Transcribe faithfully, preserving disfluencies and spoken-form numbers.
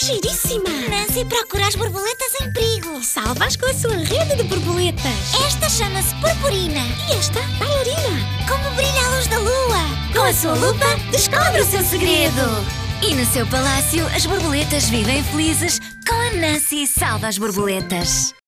giríssima! Nancy procura as borboletas em perigo. Salva-as com a sua rede de borboletas. Esta chama-se Purpurina. E esta, bailarina. Como brilha a luz da lua. Com a sua lupa, descobre o seu segredo. E no seu palácio, as borboletas vivem felizes com a Nancy Salva as Borboletas.